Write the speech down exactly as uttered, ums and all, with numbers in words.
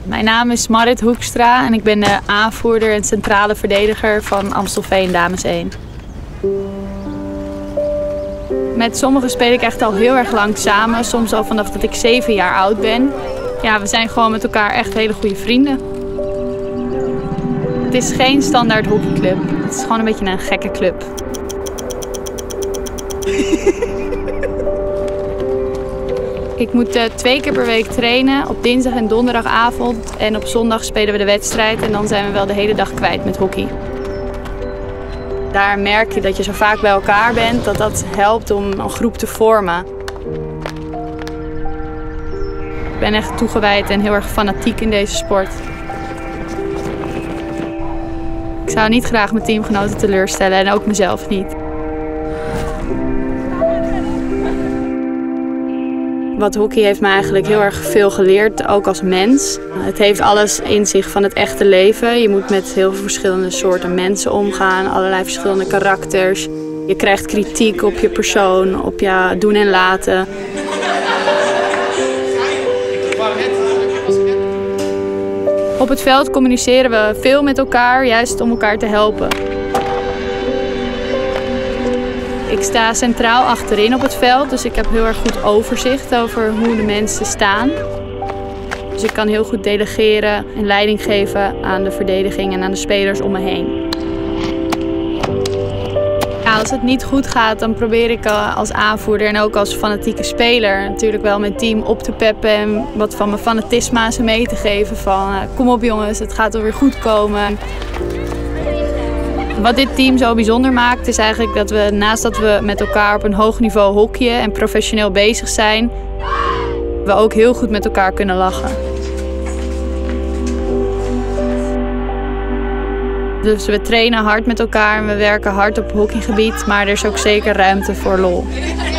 Mijn naam is Marit Hoekstra en ik ben de aanvoerder en centrale verdediger van Amstelveen Dames één. Met sommigen speel ik echt al heel erg lang samen, soms al vanaf dat ik zeven jaar oud ben. Ja, we zijn gewoon met elkaar echt hele goede vrienden. Het is geen standaard hockeyclub, het is gewoon een beetje een gekke club. Ik moet uh, twee keer per week trainen, op dinsdag en donderdagavond. En op zondag spelen we de wedstrijd en dan zijn we wel de hele dag kwijt met hockey. Daar merk je dat je zo vaak bij elkaar bent, dat dat helpt om een groep te vormen. Ik ben echt toegewijd en heel erg fanatiek in deze sport. Ik zou niet graag mijn teamgenoten teleurstellen en ook mezelf niet. Wat hockey heeft me eigenlijk heel erg veel geleerd, ook als mens. Het heeft alles in zich van het echte leven. Je moet met heel veel verschillende soorten mensen omgaan, allerlei verschillende karakters. Je krijgt kritiek op je persoon, op je doen en laten. Op het veld communiceren we veel met elkaar, juist om elkaar te helpen. Ik sta centraal achterin op het veld, dus ik heb heel erg goed overzicht over hoe de mensen staan. Dus ik kan heel goed delegeren en leiding geven aan de verdediging en aan de spelers om me heen. Ja, als het niet goed gaat, dan probeer ik als aanvoerder en ook als fanatieke speler natuurlijk wel mijn team op te peppen en wat van mijn fanatisme aan ze mee te geven van kom op jongens, het gaat wel weer goed komen. Wat dit team zo bijzonder maakt is eigenlijk dat we naast dat we met elkaar op een hoog niveau hockeyen en professioneel bezig zijn, we ook heel goed met elkaar kunnen lachen. Dus we trainen hard met elkaar en we werken hard op hockeygebied, maar er is ook zeker ruimte voor lol.